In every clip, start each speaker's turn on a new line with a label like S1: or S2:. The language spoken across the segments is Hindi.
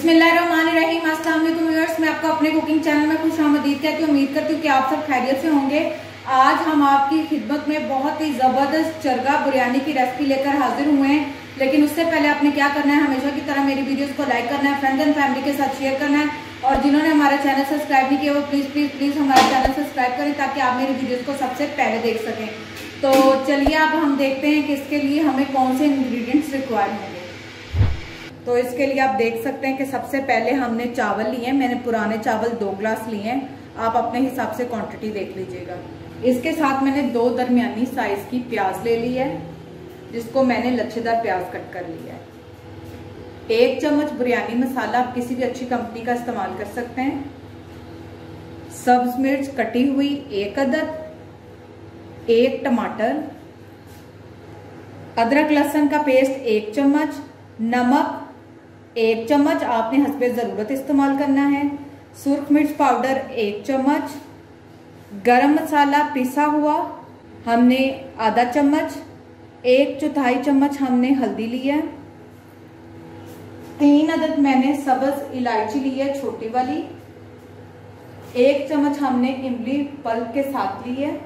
S1: बिस्मिल्लाहिर्रहमानिर्रहीम। अस्सलाम वालेकुम व्यूअर्स, मैं आपको अपने कुकिंग चैनल में खुशामदीद कहती हूँ। उम्मीद करती हूँ कि आप सब खैरियत से होंगे। आज हम आपकी खिदमत में बहुत ही जबरदस्त चरगा बिरयानी की रेसिपी लेकर हाजिर हुए हैं। लेकिन उससे पहले आपने क्या करना है, हमेशा की तरह मेरी वीडियोस को लाइक करना है, फ्रेंड्स एंड फैमिली के साथ शेयर करना है, और जिन्होंने हमारा चैनल सब्सक्राइब नहीं किया वो प्लीज प्लीज प्लीज हमारा चैनल सब्सक्राइब करें ताकि आप मेरी वीडियोस को सबसे पहले देख सकें। तो चलिए अब हम देखते हैं कि इसके लिए हमें कौन से इंग्रेडिएंट्स रिक्वायर होंगे। तो इसके लिए आप देख सकते हैं कि सबसे पहले हमने चावल लिए हैं। मैंने पुराने चावल 2 ग्लास लिए हैं, आप अपने हिसाब से क्वांटिटी देख लीजिएगा। इसके साथ मैंने 2 दरमियानी साइज की प्याज ले ली है, जिसको मैंने लच्छेदार प्याज कट कर लिया है। 1 चम्मच बिरयानी मसाला, आप किसी भी अच्छी कंपनी का इस्तेमाल कर सकते हैं। सब्ज मिर्च कटी हुई 1 अदद, 1 टमाटर, अदरक लहसुन का पेस्ट 1 चम्मच, नमक 1 चम्मच, आपने हस्बे जरूरत इस्तेमाल करना है। सुर्ख मिर्च पाउडर 1 चम्मच, गरम मसाला पिसा हुआ हमने आधा चम्मच, 1/4 चम्मच हमने हल्दी ली है, 3 अदद मैंने सब्ज इलायची ली है छोटी वाली, 1 चम्मच हमने इमली पल्प के साथ ली है।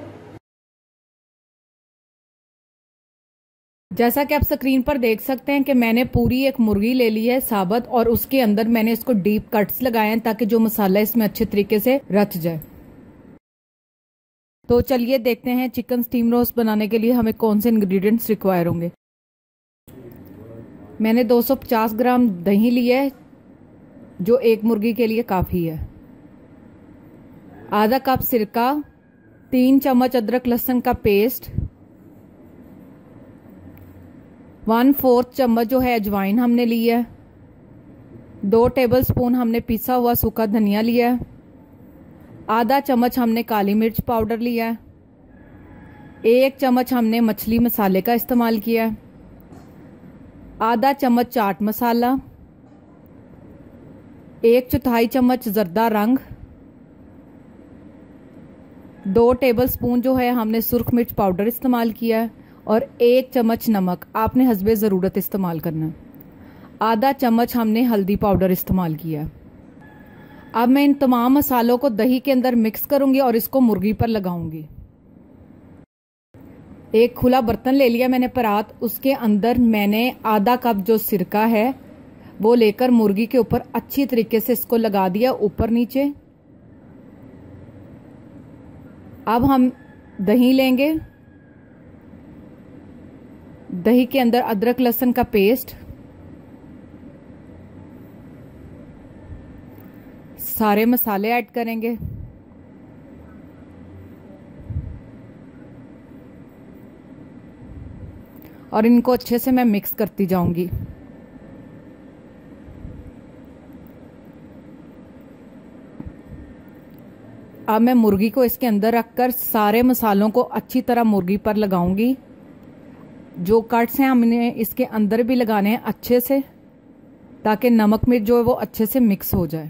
S2: जैसा कि आप स्क्रीन पर देख सकते हैं कि मैंने पूरी एक मुर्गी ले ली है साबुत, और उसके अंदर मैंने इसको डीप कट्स लगाए हैं ताकि जो मसाला इसमें अच्छे तरीके से रच जाए। तो चलिए देखते हैं चिकन स्टीम रोस्ट बनाने के लिए हमें कौन से इंग्रेडिएंट्स रिक्वायर होंगे। मैंने 250 ग्राम दही ली है, जो 1 मुर्गी के लिए काफी है। आधा कप सिरका, 3 चम्मच अदरक लहसुन का पेस्ट, 1/4 चम्मच जो है अजवाइन हमने ली है, 2 टेबलस्पून हमने पिसा हुआ सूखा धनिया लिया है, आधा चम्मच हमने काली मिर्च पाउडर लिया है, 1 चम्मच हमने मछली मसाले का इस्तेमाल किया है, आधा चम्मच चाट मसाला, 1/4 चम्मच जर्दा रंग, 2 टेबलस्पून जो है हमने सुर्ख मिर्च पाउडर इस्तेमाल किया है, और 1 चम्मच नमक आपने हस्बे ज़रूरत इस्तेमाल करना है। आधा चम्मच हमने हल्दी पाउडर इस्तेमाल किया है। अब मैं इन तमाम मसालों को दही के अंदर मिक्स करूंगी और इसको मुर्गी पर लगाऊंगी। एक खुला बर्तन ले लिया मैंने परात, उसके अंदर मैंने आधा कप जो सिरका है वो लेकर मुर्गी के ऊपर अच्छी तरीके से इसको लगा दिया ऊपर नीचे। अब हम दही लेंगे, दही के अंदर अदरक लहसुन का पेस्ट, सारे मसाले ऐड करेंगे, और इनको अच्छे से मैं मिक्स करती जाऊंगी। अब मैं मुर्गी को इसके अंदर रखकर सारे मसालों को अच्छी तरह मुर्गी पर लगाऊंगी। जो कट्स हैं हमने इसके अंदर भी लगाने हैं अच्छे से, ताकि नमक मिर्च जो है वो अच्छे से मिक्स हो जाए।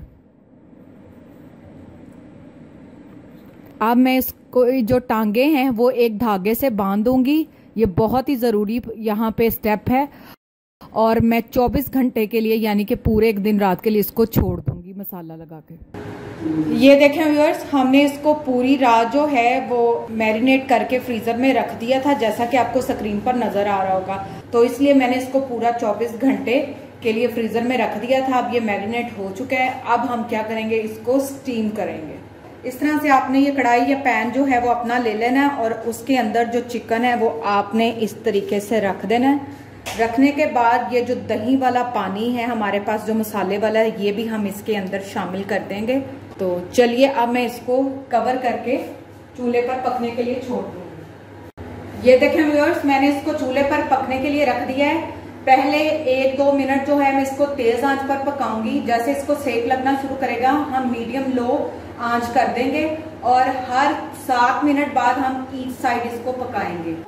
S2: अब मैं इसको जो टांगे हैं वो एक धागे से बांध दूंगी। ये बहुत ही ज़रूरी यहाँ पे स्टेप है, और मैं 24 घंटे के लिए यानी कि पूरे 1 दिन रात के लिए इसको छोड़ दूंगी मसाला लगा के।
S1: ये देखें व्यूअर्स, हमने इसको पूरी रात जो है वो मैरिनेट करके फ्रीजर में रख दिया था, जैसा कि आपको स्क्रीन पर नजर आ रहा होगा। तो इसलिए मैंने इसको पूरा 24 घंटे के लिए फ्रीजर में रख दिया था। अब ये मैरिनेट हो चुका है। अब हम क्या करेंगे, इसको स्टीम करेंगे। इस तरह से आपने ये कढ़ाई या पैन जो है वो अपना ले लेना है, और उसके अंदर जो चिकन है वो आपने इस तरीके से रख देना है। रखने के बाद ये जो दही वाला पानी है हमारे पास, जो मसाले वाला है, ये भी हम इसके अंदर शामिल कर देंगे। तो चलिए अब मैं इसको कवर करके चूल्हे पर पकने के लिए छोड़ दूंगी। ये देखें व्यूअर्स, मैंने इसको चूल्हे पर पकने के लिए रख दिया है। पहले 1-2 मिनट जो है मैं इसको तेज आंच पर पकाऊंगी। जैसे इसको सेक लगना शुरू करेगा हम मीडियम लो आंच कर देंगे, और हर 7 मिनट बाद हम ईच साइड इसको पकाएंगे,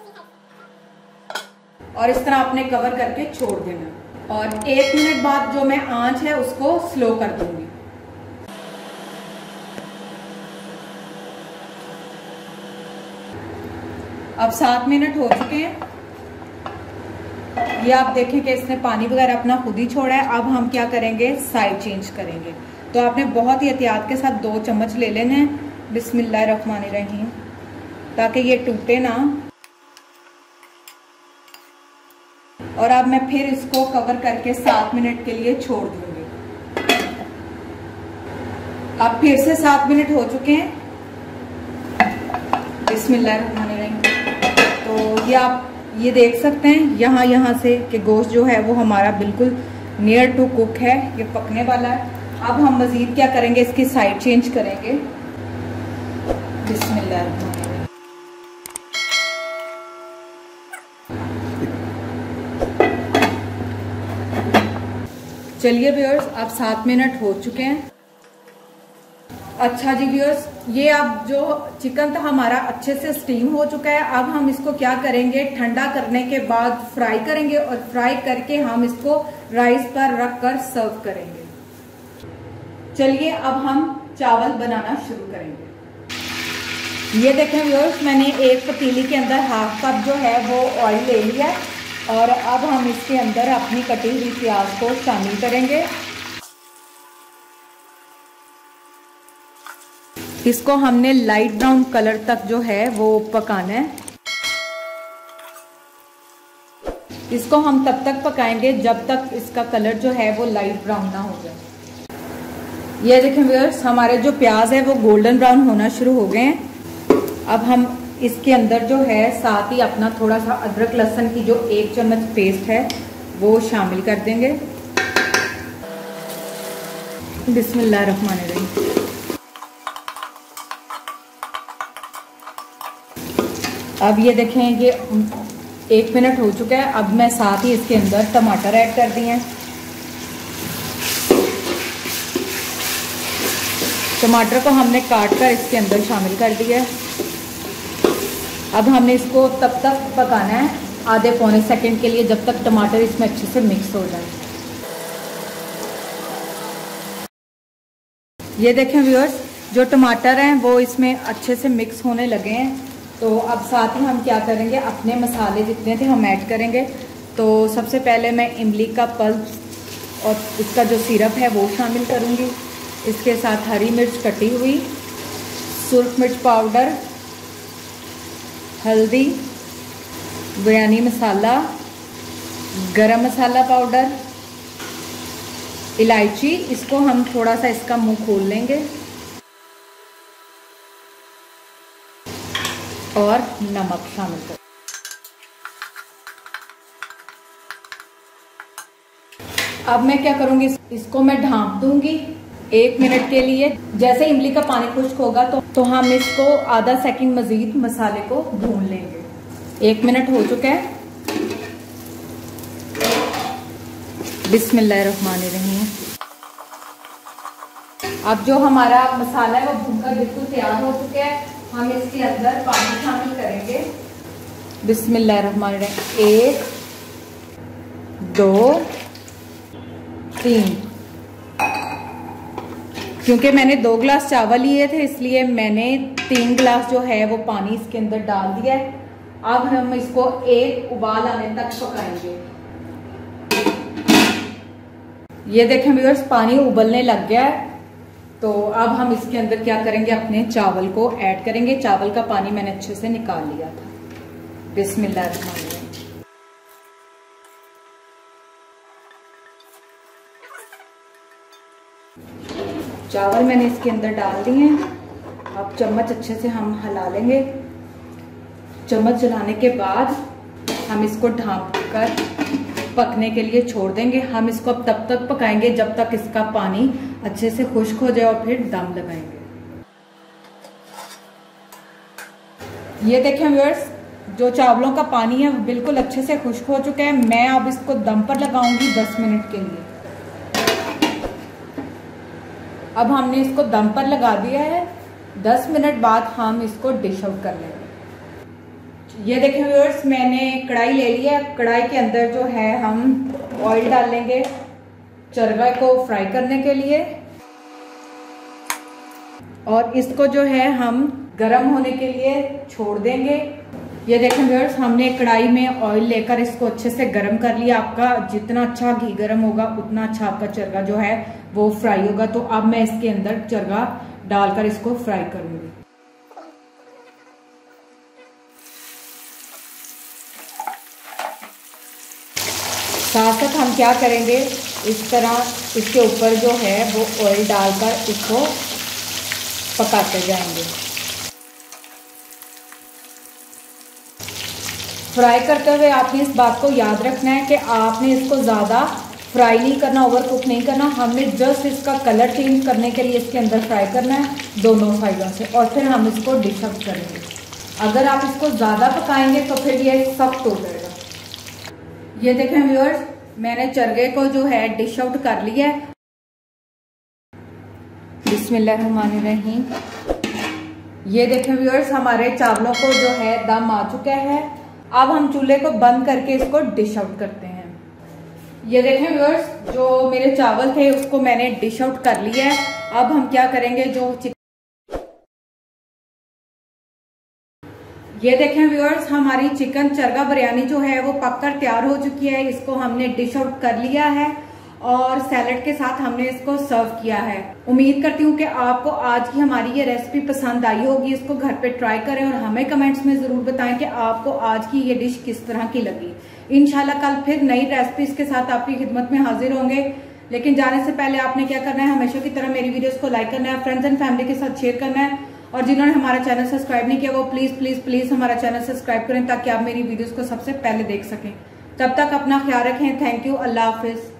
S1: और इस तरह आपने कवर करके छोड़ देना। और 1 मिनट बाद जो मैं आंच है उसको स्लो कर दूंगी। अब 7 मिनट हो चुके हैं। ये आप देखें कि इसने पानी वगैरह अपना खुद ही छोड़ा है। अब हम क्या करेंगे, साइड चेंज करेंगे। तो आपने बहुत ही एहतियात के साथ 2 चम्मच ले लेने हैं। बिस्मिल्लाहिर्रहमानिर्रहीम, ताकि ये टूटे ना। और अब मैं फिर इसको कवर करके 7 मिनट के लिए छोड़ दूंगी। अब फिर से 7 मिनट हो चुके हैं। बिस्मिल्लाहिर्रहमानिर्रहीम। तो ये आप ये देख सकते हैं यहाँ से कि गोश्त जो है वो हमारा बिल्कुल नियर टू कुक है, ये पकने वाला है। अब हम मजीद क्या करेंगे, इसकी साइड चेंज करेंगे। बिस्मिल्लाहिर्रहमानिर्रहीम। चलिए व्यूअर्स, अब 7 मिनट हो चुके हैं। अच्छा जी व्यूअर्स, ये अब जो चिकन था हमारा अच्छे से स्टीम हो चुका है। अब हम इसको क्या करेंगे, ठंडा करने के बाद फ्राई करेंगे और फ्राई करके हम इसको राइस पर रख कर सर्व करेंगे। चलिए अब हम चावल बनाना शुरू करेंगे। ये देखें व्यूअर्स, मैंने एक पतीली के अंदर हाफ कप जो है वो ऑयल ले लिया है और अब हम इसके अंदर अपनी कटी हुई प्याज को शामिल करेंगे। इसको हमने लाइट ब्राउन कलर तक जो है वो पकाना है। इसको हम तब तक पकाएंगे जब तक इसका कलर जो है वो लाइट ब्राउन ना हो जाए। ये देखें व्यूअर्स, हमारे जो प्याज है वो गोल्डन ब्राउन होना शुरू हो गए हैं। अब हम इसके अंदर जो है साथ ही अपना थोड़ा सा अदरक लहसुन की जो 1 चम्मच पेस्ट है वो शामिल कर देंगे। बिस्मिल्लाहिर्रहमानिर्रहीम। अब ये देखें, ये 1 मिनट हो चुका है। अब मैं साथ ही इसके अंदर टमाटर ऐड कर दिए हैं। टमाटर को हमने काट कर इसके अंदर शामिल कर दिया है। अब हमने इसको तब तक पकाना है आधे पौने सेकंड के लिए, जब तक टमाटर इसमें अच्छे से मिक्स हो जाए। ये देखें व्यूअर्स, जो टमाटर हैं वो इसमें अच्छे से मिक्स होने लगे हैं। तो अब साथ ही हम क्या करेंगे, अपने मसाले जितने थे हम ऐड करेंगे। तो सबसे पहले मैं इमली का पल्प और इसका जो सिरप है वो शामिल करूँगी। इसके साथ हरी मिर्च कटी हुई, सुर्ख मिर्च पाउडर, हल्दी, बिरयानी मसाला, गरम मसाला पाउडर, इलायची। इसको हम थोड़ा सा इसका मुंह खोल लेंगे और नमक शामिल कर। अब मैं क्या करूंगी, इसको मैं ढांप दूंगी 1 मिनट के लिए। जैसे इमली का पानी खुश्क होगा तो हम इसको आधा सेकंड मजीद मसाले को भून लेंगे। 1 मिनट हो चुका है। बिस्मिल्लाहिर्रहमानिर्रहीम। अब जो हमारा मसाला है वो भूनकर बिल्कुल तैयार हो चुका है। हम इसके अंदर पानी शामिल करेंगे। बिस्मिल्लाहिर्रहमानिर्रहीम। 1 2 3। क्योंकि मैंने 2 गिलास चावल लिए थे इसलिए मैंने 3 गिलास जो है वो पानी इसके अंदर डाल दिया है। अब हम इसको 1 उबाल आने तक पकाएंगे। ये देखें व्यूअर्स, पानी उबलने लग गया है। तो अब हम इसके अंदर क्या करेंगे, अपने चावल को ऐड करेंगे। चावल का पानी मैंने अच्छे से निकाल लिया था। बिस्मिल्लाहिर्रहमानिर्रहीम। चावल मैंने इसके अंदर डाल दिए हैं। अब चम्मच अच्छे से हम हिला लेंगे। चम्मच चलाने के बाद हम इसको ढांप कर पकने के लिए छोड़ देंगे। हम इसको अब तब तक पकाएंगे जब तक इसका पानी अच्छे से खुश्क हो जाए और फिर दम लगाएंगे। ये देखें व्यूअर्स, जो चावलों का पानी है वो बिल्कुल अच्छे से खुश्क हो चुका है। मैं अब इसको दम पर लगाऊंगी 10 मिनट के लिए। अब हमने इसको दम पर लगा दिया है। 10 मिनट बाद हम इसको डिश आउट कर लेंगे। ये देखें व्यूअर्स, मैंने कढ़ाई ले ली है। कढ़ाई के अंदर जो है हम ऑयल डालेंगे चरगा को फ्राई करने के लिए, और इसको जो है हम गरम होने के लिए छोड़ देंगे। ये देखें व्यूअर्स, हमने कढ़ाई में ऑयल लेकर इसको अच्छे से गर्म कर लिया। आपका जितना अच्छा घी गर्म होगा उतना अच्छा आपका चरगा जो है वो फ्राई होगा। तो अब मैं इसके अंदर चरगा डालकर इसको फ्राई करूंगी। साथ साथ हम क्या करेंगे, इस तरह इसके ऊपर जो है वो ऑयल डालकर इसको पकाते जाएंगे। फ्राई करते हुए आपने इस बात को याद रखना है कि आपने इसको ज़्यादा फ्राई नहीं करना, ओवर कुक नहीं करना। हमने जस्ट इसका कलर चेंज करने के लिए इसके अंदर फ्राई करना है दोनों साइडों से, और फिर हम इसको डिश आउट करेंगे। अगर आप इसको ज़्यादा पकाएंगे तो फिर ये सख्त हो जाएगा। ये देखें व्यूअर्स, मैंने चरगे को जो है डिश आउट कर लिया है। बिस्मिल्लाहिर्रहमानिर्रहीम। ये देखें व्यूअर्स, हमारे चावलों को जो है दम आ चुका है। अब हम चूल्हे को बंद करके इसको डिश आउट करते हैं। ये देखें व्यूअर्स, जो मेरे चावल थे उसको मैंने डिश आउट कर लिया है। अब हम क्या करेंगे, ये देखें व्यूअर्स, हमारी चिकन चरगा बिरयानी जो है वो पककर तैयार हो चुकी है। इसको हमने डिश आउट कर लिया है और सैलेड के साथ हमने इसको सर्व किया है। उम्मीद करती हूँ कि आपको आज की हमारी ये रेसिपी पसंद आई होगी। इसको घर पे ट्राई करें और हमें कमेंट्स में जरूर बताएं कि आपको आज की ये डिश किस तरह की लगी। इंशाल्लाह कल फिर नई रेसिपीज के साथ आपकी खिदमत में हाजिर होंगे। लेकिन जाने से पहले आपने क्या करना है, हमेशा की तरह मेरी वीडियोस को लाइक करना है, फ्रेंड्स एंड फैमिली के साथ शेयर करना है, और जिन्होंने हमारा चैनल सब्सक्राइब नहीं किया वो प्लीज प्लीज प्लीज हमारा चैनल सब्सक्राइब करें ताकि आप मेरी वीडियोस को सबसे पहले देख सकें। तब तक अपना ख्याल रखें। Thank you. अल्लाह हाफिज।